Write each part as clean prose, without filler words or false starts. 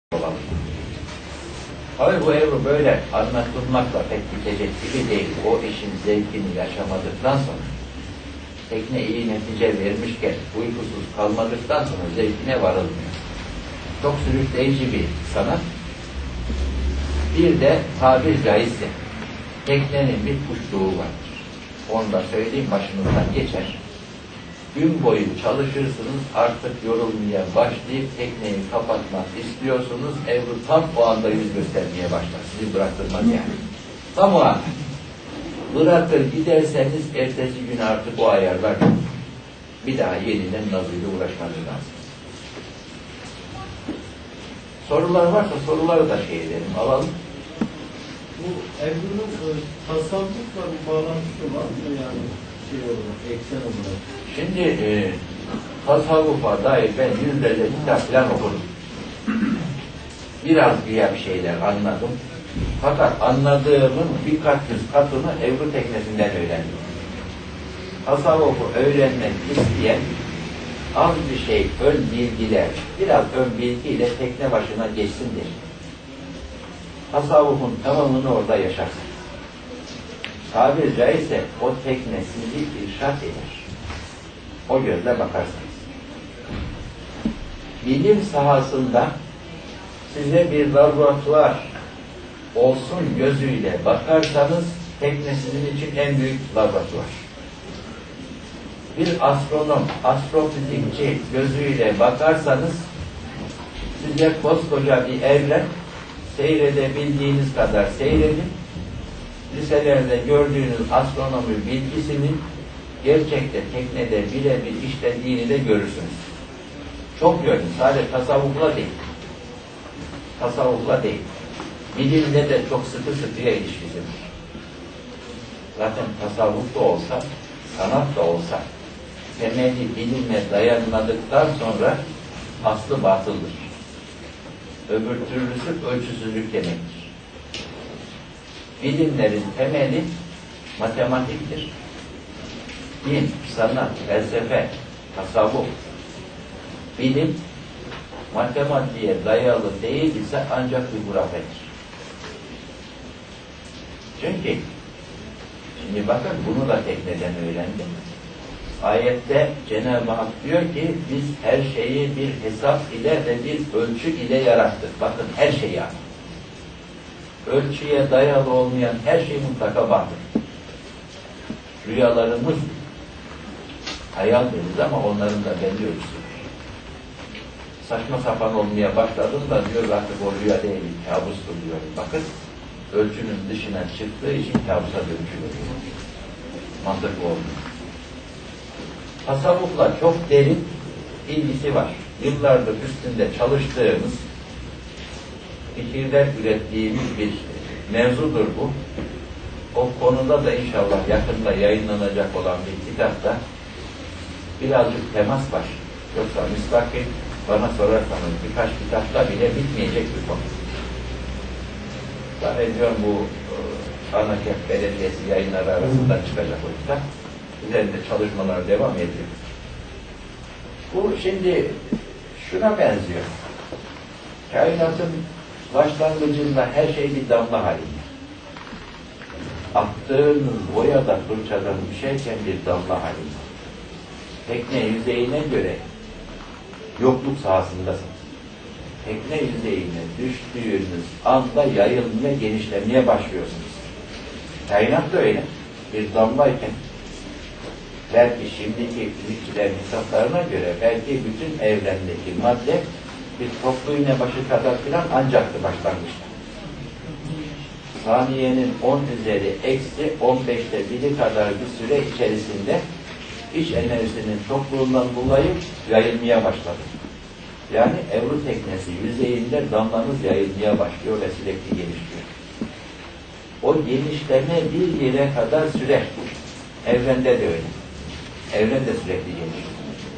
olalım. Tabii bu Ebru böyle anlatılmakla pek bitecek gibi değil. O işin zevkini yaşamadıktan sonra, tekne iyi netice vermişken, uykusuz kalmadıktan sonra zevkine varılmıyor. Çok sürükleyici bir sanat. Bir de tabir caizse, teknenin bir kuşluğu vardır. Onu da söyleyeyim, başınızdan geçer. Gün boyu çalışırsınız, artık yorulmaya başlayıp tekneyi kapatmak istiyorsunuz, Ebru tam o anda yüz göstermeye başlar. Sizi bıraktırmaz yani. Tam o anda. Bırakır giderseniz ertesi gün artık o ayarlar. Bir daha yeniden nazıyla uğraşmanız lazım. Sorular varsa soruları da şey edelim, alalım. Bu Ebru'nun tasavvufla bir bağlantısı var mı yani şey olarak, eksen olarak? Şimdi tasavvufa dair ben yüzlerce kitap falan okudum. Biraz güya bir şeyler anladım. Fakat anladığımın birkaç yüz katını Ebru teknesinden öğrendim. Tasavvufu öğrenmek isteyen az bir şey ön bilgiler, biraz ön bilgiyle tekne başına geçsindir. Tasavvufun tamamını orada yaşarsın. Tabiri caizse o tekne sizi irşad eder. O gözle bakarsınız. Bilim sahasında size bir laboratuvar olsun gözüyle bakarsanız tekne sizin için en büyük laboratuvar. Bir astronom, astrofizikçi gözüyle bakarsanız size koskoca bir evren, seyredebildiğiniz kadar seyredin. Liselerde gördüğünüz astronomi bilgisinin gerçekte teknede birebir işlediğini de görürsünüz. Çok yönlü, sadece tasavvufla değil. Tasavvufla değil. Bilimle de çok sıkı sıkıya ilişkisidir. Zaten tasavvuf da olsa, sanat da olsa, temeli bilimle dayanmadıktan sonra aslı batıldır. Öbür türlüsü ölçüsüzlük demektir. Bilimlerin temeli matematiktir. Din, sanat, felsefe, tasavvuf, bilim matematiğe dayalı değil ise ancak bir hurafedir. Çünkü şimdi bakın bunu da tekneden öğrendim. Ayette Cenab-ı Hak diyor ki biz her şeyi bir hesap ile ve bir ölçü ile yarattık. Bakın her şeyi yani. Ölçüye dayalı olmayan her şey mutlaka batıl. Rüyalarımız hayal deriz ama onların da belli ölçüsü var. Saçma sapan olmaya başladığında diyor artık o rüya değil, kabustur diyor. Bakın ölçünün dışına çıktığı için kabusa dönüşüyor. Mantıklı olmuyor. Tasavvufla çok derin ilgisi var. Yıllardır üstünde çalıştığımız, fikirler ürettiğimiz bir mevzudur bu. O konuda da inşallah yakında yayınlanacak olan bir kitapta birazcık temas var. Yoksa müstakil bana sorarsanız birkaç kitapta bile bitmeyecek bir konu. Zannediyorum bu Anakent Belediyesi yayınları arasında çıkacak o kitap. Üzerinde çalışmalar devam ediyor. Bu şimdi şuna benziyor. Kainatın başlangıcında her şey bir damla halinde. Attığınız boyada fırçadan düşerken bir damla halinde. Tekne yüzeyine göre yokluk sahasındasınız. Tekne yüzeyine düştüğünüz anda yayılmaya, genişlemeye başlıyorsunuz. Kainat da öyle. Bir damlayken belki şimdiki fizikçilerin hesaplarına göre belki bütün evrendeki madde bir toplu iğne başı kadar filan ancaktı başlangıçta. Saniyenin 10 üzeri eksi 15'te biri kadar bir süre içerisinde iç enerjisinin çokluğundan dolayı yayılmaya başladı. Yani Ebru teknesi yüzeyinde damlanız yayılmaya başlıyor ve sürekli genişliyor. O genişleme bir yere kadar sürer. Evrende de öyle. Evren de sürekli genişliyor.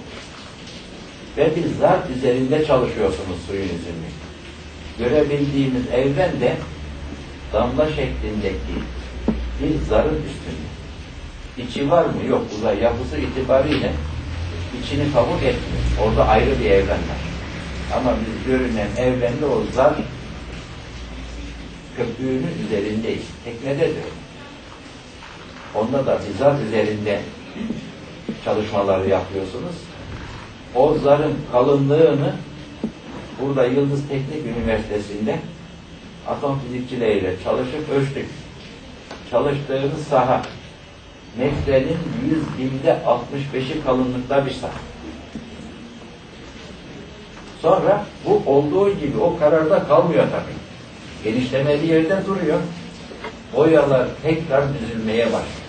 Ve bir zar üzerinde çalışıyorsunuz suyun üzerinde. Görebildiğimiz evren de damla şeklindeki bir zarın üstünde. İçi var mı? Yok. Uzay yapısı itibariyle içini kabul etmiyor. Orada ayrı bir evren var. Ama biz görünen evrende o zar köpüğünün üzerindeyiz. Teknede de öyle. Onda da bir zar üzerinde çalışmaları yapıyorsunuz. O zarın kalınlığını burada Yıldız Teknik Üniversitesi'nde atom fizikçileriyle çalışıp ölçtük. Çalıştığımız saha metrenin 100.065'i kalınlıkta bir saha. Sonra bu olduğu gibi o kararda kalmıyor tabii. Genişlemediği yerde duruyor. Boyalar tekrar düzülmeye başlıyor.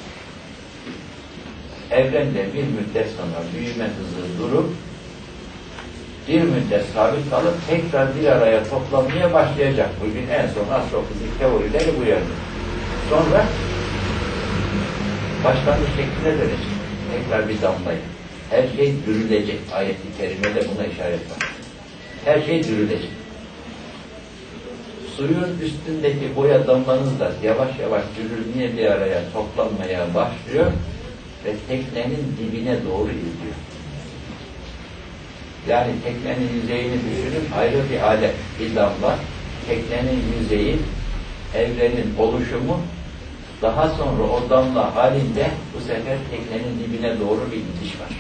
Evrende bir müddet sonra büyüme hızı durup bir müddet sabit kalıp tekrar bir araya toplamaya başlayacak. Bugün en son astrofizik teorileri bu yönde. Sonra başlangıç şekline dönecek. Tekrar bir damlayı. Her şey dürülecek. Ayet-i kerimede buna işaret var. Her şey dürülecek. Suyun üstündeki boya damlanız da yavaş yavaş dürülmeye bir araya toplanmaya başlıyor ve teknenin dibine doğru gidiyor. Yani teknenin yüzeyini düşünün, ayrı bir alet, bir damla. Teknenin yüzeyi, evrenin oluşumu, daha sonra o damla halinde bu sefer teknenin dibine doğru bir gidiş var.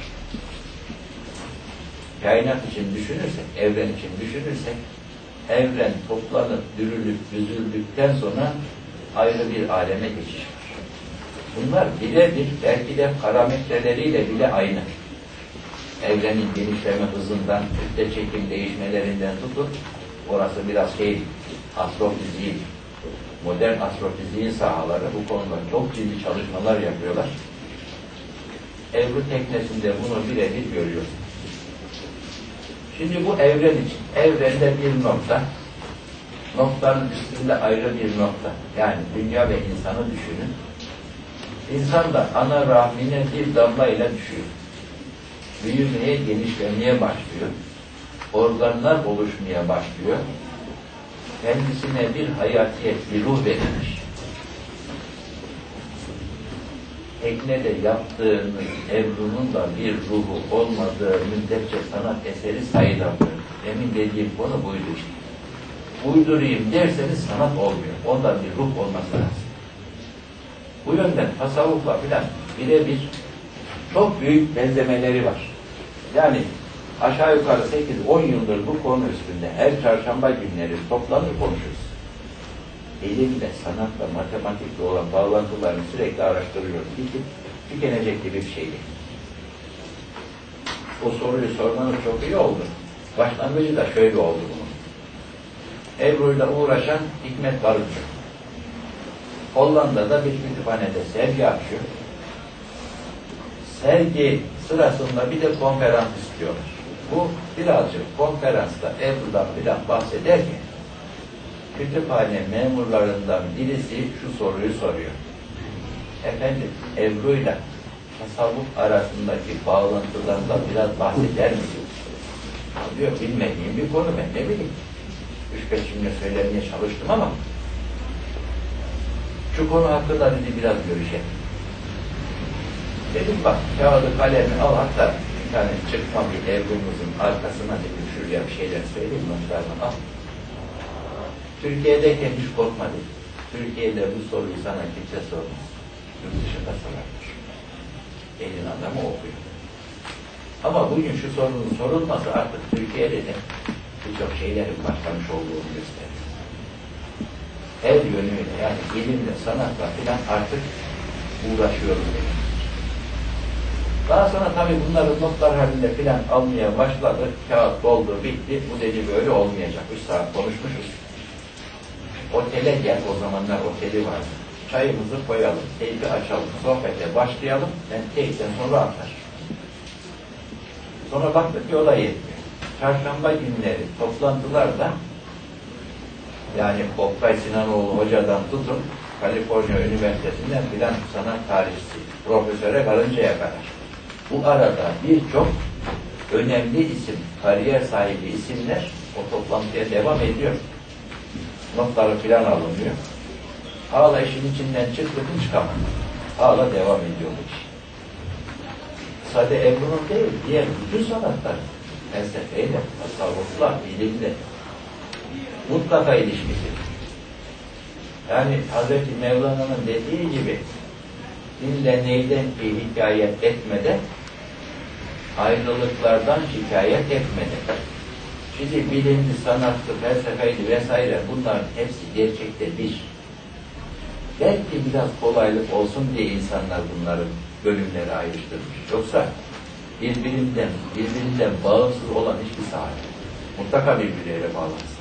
Kainat için düşünürsek, evren için düşünürsek, evren toplanıp, dürülüp, büzüldükten sonra ayrı bir aleme geçiş var. Bunlar birebir, belki de parametreleriyle bile aynı. Evrenin genişleme hızından, kütle çekim değişmelerinden tutun, orası biraz astrofiziği, modern astrofiziğin sahaları bu konuda çok ciddi çalışmalar yapıyorlar. Ebru teknesinde bunu birebir görüyoruz. Şimdi bu evren için, evrende bir nokta, noktanın üstünde ayrı bir nokta. Yani dünya ve insanı düşünün. İnsan da ana rahmine bir damlayla düşüyor. Büyümeye, genişlemeye başlıyor. Organlar oluşmaya başlıyor. Kendisine bir hayatiyet, bir ruh verilmiş. Teknede yaptığınız Ebru'nun da bir ruhu olmadığı müddetçe sanat eseri sayılamıyor. Demin dediğim konu buydu işte. Uydurayım derseniz sanat olmuyor. Ondan bir ruh olması lazım. Bu yönden tasavvufla filan birebir çok büyük benzemeleri var. Yani aşağı yukarı 8-10 yıldır bu konu üstünde her çarşamba günleri toplanır konuşuruz. Bilimle, sanatla, matematikle olan bağlantılarını sürekli araştırıyoruz. Tükenecek gibi bir şey değil. O soruyu sormanız çok iyi oldu. Başlangıcı da şöyle oldu bunun. Ebru'yla uğraşan Hikmet Barutçu. Hollanda'da bir kütüphanede sergi açıyor. Sergi sırasında bir de konferans istiyorlar. Bu birazcık konferansta Ebru'dan filan bahsederken kütüphane memurlarından birisi şu soruyu soruyor. Efendim, Ebru'yla tasavvuf arasındaki bağlantılarından biraz bahseder misiniz? Diyor, bilmediğim bir konu, ben ne bileyim. 3-5 cümle söylemeye çalıştım ama şu konu hakkında dedi biraz görüşelim. Dedim bak, kağıdı kalemi al, hatta bir tane çıkma bir Ebru'muzun arkasına dedim, şuraya bir şeyler söyleyeyim, notlarını al. Türkiye'deyken hiç korkma dedi. Türkiye'de bu soruyu sana kimse sormaz. Yurt dışında sorarlar. Elin adamı okuyor. Ama bugün şu sorunun sorulması artık Türkiye'de de birçok şeylerin başlamış olduğunu gösteriyor. Her yönüyle, yani ilimle, sanatla filan artık uğraşıyoruz demek. Daha sonra tabii bunları notlar halinde filan almaya başladı. Kağıt doldu, bitti. Bu dedi böyle olmayacak. 3 saat konuşmuşuz. Otele gel, o zamanlar oteli vardı. Çayımızı koyalım, teybi açalım, sohbete başlayalım. Ben teypten sonra atar. Sonra baktık ki o da yetmiyor. Çarşamba günleri toplantılarda, yani Oktay Sinanoğlu hocadan tutun, Kaliforniya Üniversitesi'nden filan sanat tarihçisi, profesöre varıncaya kadar. Bu arada birçok önemli isim, kariyer sahibi isimler o toplantıya devam ediyor. Notları filan alınıyor. Hala işin içinden çıktı, çıkamadı. Hala devam ediyor bu iş. Sadece Ebru'nun değil, diğer bütün sanatlar. felsefeyle, tasavvufla, ilimle mutlaka ilişkisi. Yani Hazreti Mevlana'nın dediği gibi dinle neyden ki hikayet etmeden ayrılıklardan şikayet etmeden. Şimdi bilimdi, sanattı, felsefeydi vesaire bunların hepsi gerçekte bir. Belki biraz kolaylık olsun diye insanlar bunların bölümleri ayrıştırmış. Yoksa birbirinden bağımsız olan hiçbir saha yok. Mutlaka birbirleriyle bağlantısı.